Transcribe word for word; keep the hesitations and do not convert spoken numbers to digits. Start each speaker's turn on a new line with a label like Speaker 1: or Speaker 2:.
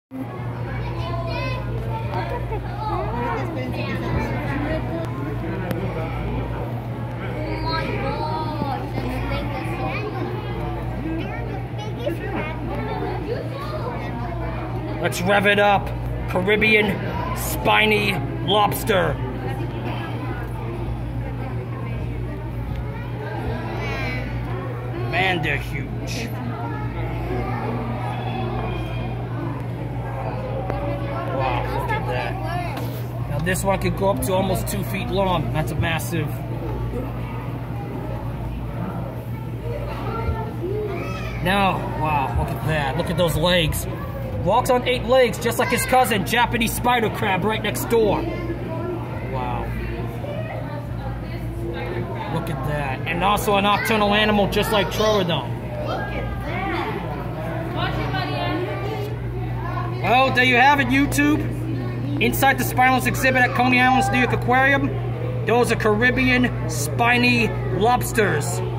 Speaker 1: Let's rev it up. Caribbean Spiny Lobster. Man, they're huge. Wow, look at that. Now this one could go up to almost two feet long. That's a massive. Now, wow, look at that. Look at those legs. Walks on eight legs, just like his cousin, Japanese spider crab, right next door. Wow. Look at that. And also a nocturnal animal, just like Troodon. Look at that. Well, there you have it, YouTube. Inside the Spineless exhibit at Coney Island's New York Aquarium, those are Caribbean Spiny Lobsters.